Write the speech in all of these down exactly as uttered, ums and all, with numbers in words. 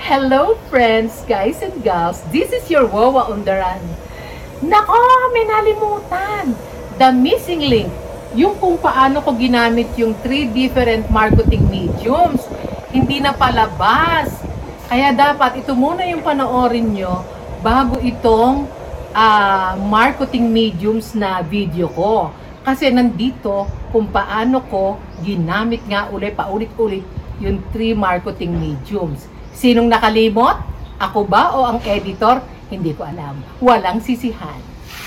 Hello friends, guys and gals. This is your Wawa on the Run. Nako, may nalimutan. The missing link. Yung kung paano ko ginamit yung three different marketing mediums. Hindi na palabas. Kaya dapat ito muna yung panoorin nyo bago itong uh, marketing mediums na video ko. Kasi nandito kung paano ko ginamit nga ulit, paulit-ulit yung three marketing mediums. Sinong nakalimot? Ako ba o ang editor? Hindi ko alam. Walang sisihan.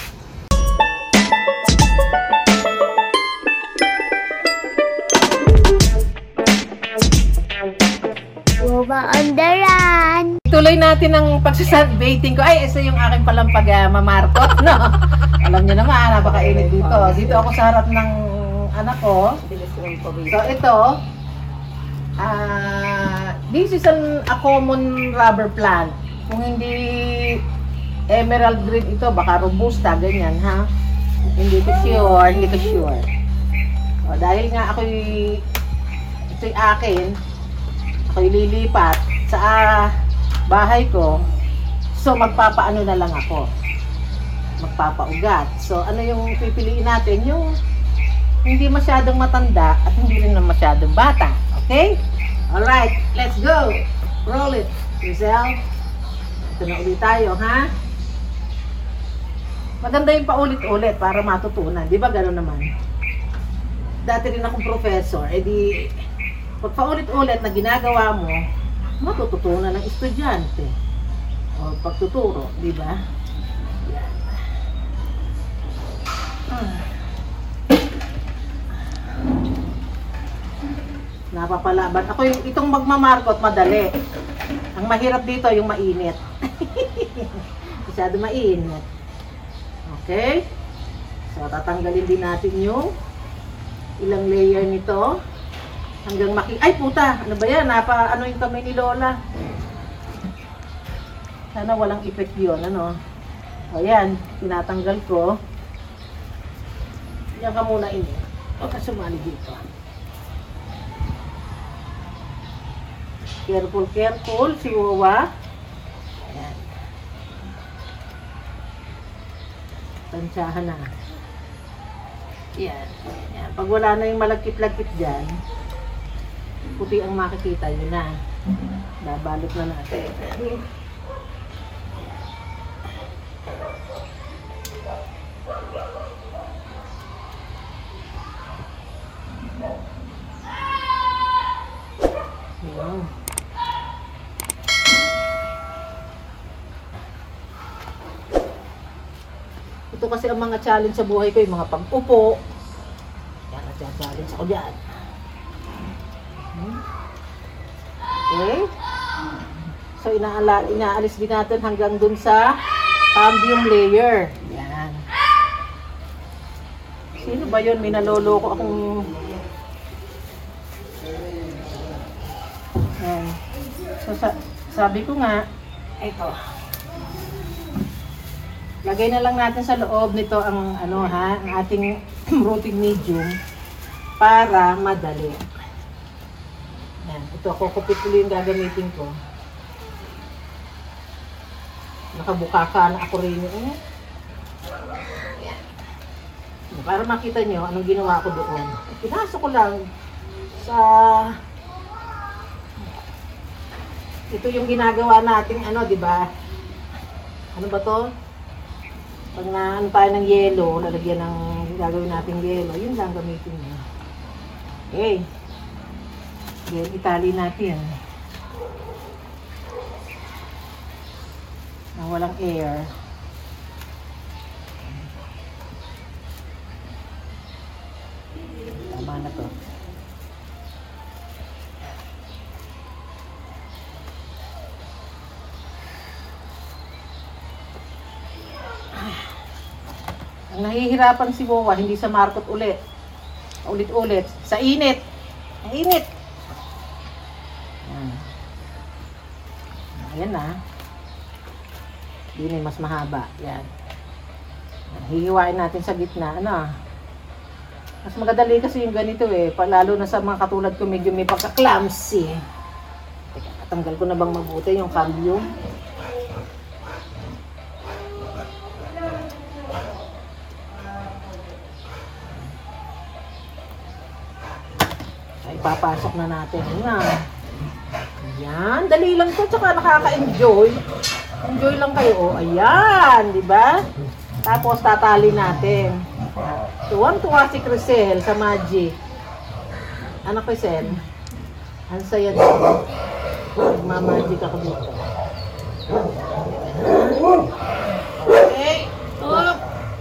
Wawa on the Run! Tuloy natin ang pagsasunbathing ko. Ay, isa yung aking palang pag-mamarkot, no? Alam niyo naman, napakainit dito. Dito ako sa harap ng anak ko. So, ito, Ah, uh, this is an a common rubber plant. Kung hindi emerald green ito, baka robusta, ganyan, ha? Hindi ko sure, hindi ko sure. O, dahil nga ako'y ito'y akin, ako'y lilipat sa uh, bahay ko, so magpapaano na lang ako. Magpapaugat. So, ano yung pipiliin natin? Yung hindi masyadong matanda at hindi rin masyadong bata. Okay? Alright, let's go! Roll it, Giselle. Ito na ulit tayo, ha? Maganda yung paulit-ulit para matutunan. Di ba gano'n naman? Dati rin akong professor, edi pag paulit-ulit na ginagawa mo, matututunan ng estudyante. O pagtuturo, di ba? Yan. Ah. Napapalaban. Ako yung itong magmamarkot madali. Ang mahirap dito yung mainit. Masyado mainit. Okay? So tatanggalin din natin yung ilang layer nito hanggang maki... Ay puta! Ano ba yan? Napa ano yung kamay ni Lola? Sana walang effect yun. Ano? O yan. Tinatanggal ko. Yan ka muna ini. Huwag ka sumali dito. Careful, careful, si Wawa. Ayan. Tansyahan na. Ayan. Ayan. Pag wala na yung malagkit-lagkit dyan, puti ang makikita, yun na. Babalot na natin. Ayan. Ito kasi ang mga challenge sa buhay ko, yung mga pag-upo. Yan, nag-challenge ako dyan. Okay. So, inaala, inaalis din natin hanggang dun sa cambium layer. Yan. Sino ba yun? May naloloko akong... Yan. So, sa sabi ko nga, ito. Lagay na lang natin sa loob nito ang ano ha, ang ating routing medium para madali. Yan, ito kukupit ulit yung gagamitin ko. Nakabukaka na ako rin yun. Yan. Para makita nyo anong ginawa ko doon. Pinasok ko lang sa ito yung ginagawa nating ano, di ba? Ano ba to? Pag na ano tayo ng yelo, lalagyan ng gagawin natin yelo, yun lang gamitin niya. Okay. Then, itali natin. Na walang air. Tama na to. Ang nahihirapan si Wawa, hindi sa markot ulit. Ulit-ulit. Sa init. Ang init. Ayan. Ayan na. Hindi mas mahaba. Yan. Hihiwain natin sa gitna. Ano? Mas magadali kasi yung ganito eh. Lalo na sa mga katulad ko, medyo may pagka-clumsy. Teka, Tanggal ko na bang mabuti yung cambio? Ay, papasok na natin. Yan. Yan. Dali lang to. Tsaka nakaka-enjoy. Enjoy lang kayo. O, ayan. Diba? Tapos, tatali natin. Tuwang-tuwa si Crisel sa Magic. Ano, Crisel? Ang saya dito. Magmamagic ako dito. Okay. Up.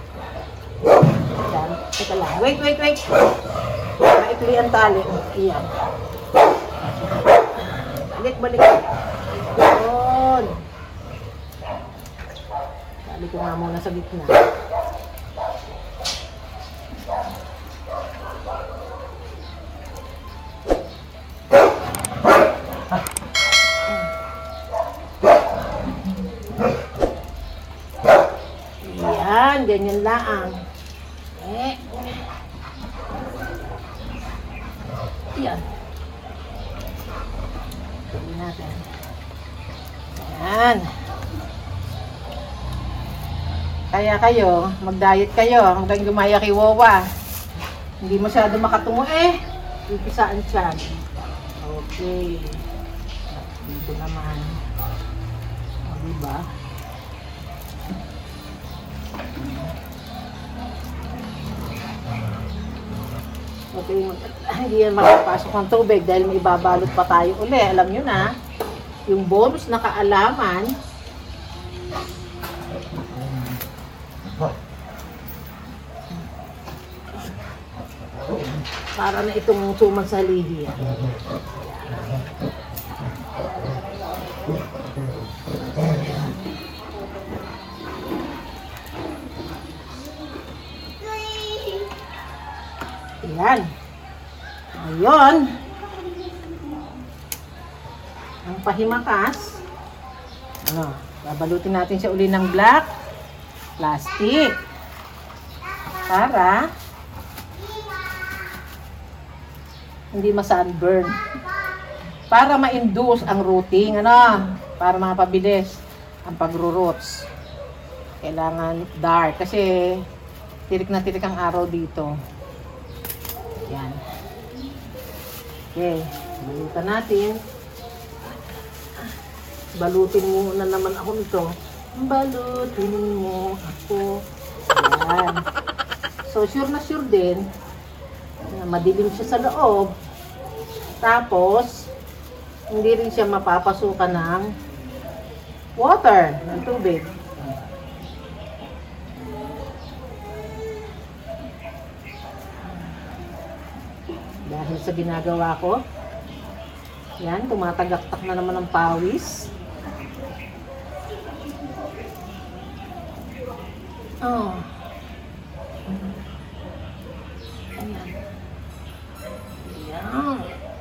Yan. Teka lang. Wait, wait, wait. Maikli ang tali. Iyan. Balik, balik. Yun. Tali ko nga muna sa gitna. Yan, ganyan lang. Eh. Yan. Tignan natin. Yan. Kaya kayo, mag-diet kayo hanggang gumaya kay Wawa. Hindi masyado makatungo eh. Ipisaan siya. Okay. Dito naman. O, diba? Okay, hindi yan makapasok ng tubig dahil may babalot pa tayo uli. Alam nyo na, yung bonus na kaalaman, para na itong suman sa lihi. Ayan. Ngayon, ang pahimakas, ano, babalutin natin siya uli ng black plastic para hindi ma-sunburn. Para ma-induce ang rooting, ano, para mapabilis ang pagro-roots. Kailangan dark kasi tirik na tirik ang araw dito. Yan. Okay. Balutan natin. Balutin mo na naman ako nito. Balutin mo ako. Yan. So, sure na sure din na madilim siya sa loob. Tapos, hindi rin siya mapapasukan ng water, ng tubig. Dahil sa ginagawa ko, yan, tumatagaktak na naman ang pawis. Oh. Ayan. Ayan.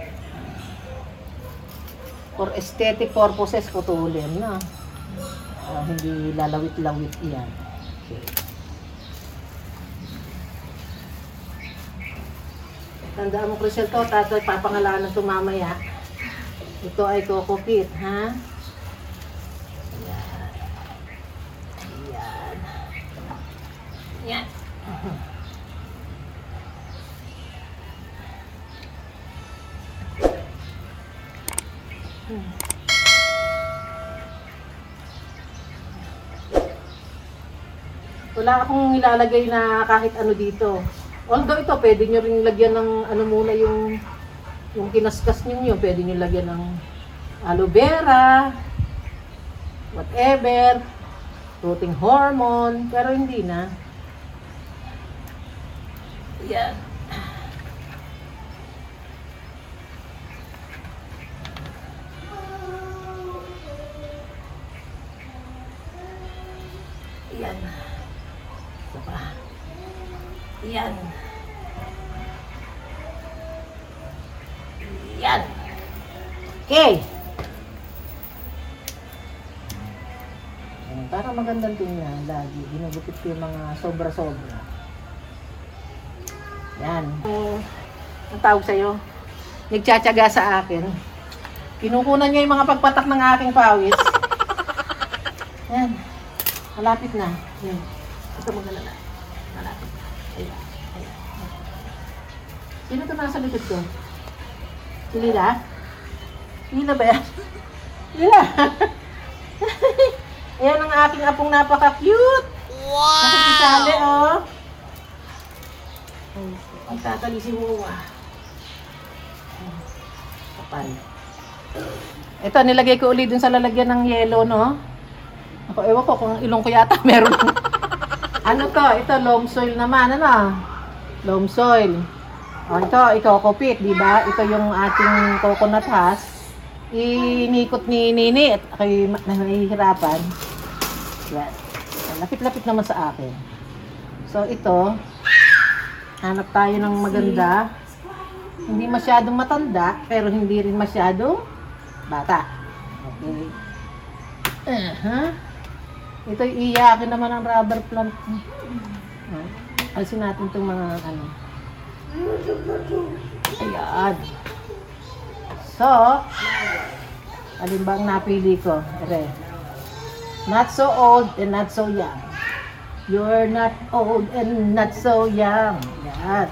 For aesthetic purposes, putulin na. Uh, hindi lalawit-lawit yan. Okay. Tandaan mo, Crisel, to, tatay, papangalanan ito mamaya. Ito ay Coco Pit, ha? Ayan. Ayan. Ayan. Hmm. Wala akong ilalagay na kahit ano dito. Although ito, pwede nyo rin lagyan ng ano muna yung yung kinaskas ninyo. Pwede nyo lagyan ng aloe vera, whatever, rooting hormone, pero hindi na. Yan. Yan. Ito pa. Yan. Yan. Okay. Para magandang tingnan lagi. Ginugutit ko yung mga sobra-sobra. Yan. Uh, ang tawag sa'yo, nagtsatsaga sa akin. Kinukunan niya yung mga pagpatak ng aking pawis. Yan. Malapit na. Yan. Ito mo na. Malapit na. Ayan. Ayan. Sino ito nasa likod ko? Si Lila? Lila ba yan? Lila! Ayan ang aking apong napaka-cute! Wow! Nakikisali, oh! Ang tatali si Wawa. Kapal. Ito, nilagay ko ulit dun sa lalagyan ng yelo, no? Ako, ewan ko kung ilong ko yata meron. Ano to? Ito, loam soil naman, ano? Loam soil. O, ito, ikaw kupit, di ba? Ito yung ating coconut husk. Inikot ni Nini at ako'y nahihirapan. Yan. Lapit-lapit naman sa akin. So, ito, hanap tayo ng maganda. Hindi masyadong matanda, pero hindi rin masyadong bata. Okay. Uh-huh. Ito, iyakin naman ang rubber plant. Uh, alisin natin itong mga ano. Ayan. So, alin ba ang napili ko? Ere. Not so old and not so young. You're not old and not so young. Yan.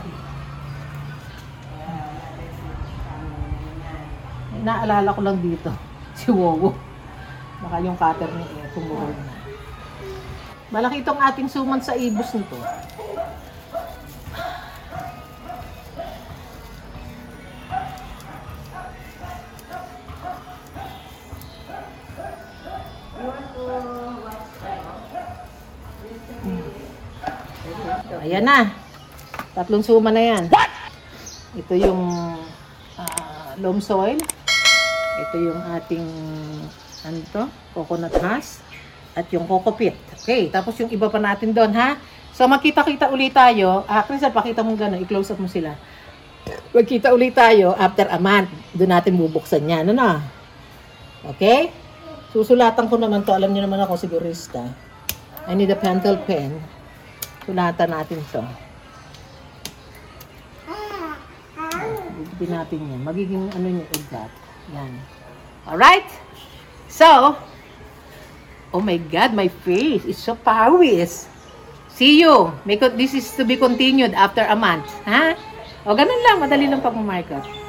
Naalala ko lang dito, si Wowo. Baka yung cutter niya eh, tumuhol na. Malaki itong ating suman sa ibos nito. Ayan na. Tatlong suma na yan. Ito yung uh, loam soil. Ito yung ating ano to? Coconut husk. At yung coco peat. Okay. Tapos yung iba pa natin doon, ha? So, magkita-kita ulit tayo. Ah, Crystal, pakita mo gano'n. I-close up mo sila. Magkita ulit tayo after a month. Doon natin bubuksan yan. Ano? Okay? Susulatan ko naman to. Alam niyo naman ako, sigurista. I need a pencil pen. Sulatan natin to. Bibigyan natin yan. Magiging ano niya exact. Yan. Alright? So, oh my God, my face is so pawis. See you. May, this is to be continued after a month. Ha? O, ganun lang. Madali lang pag-markup.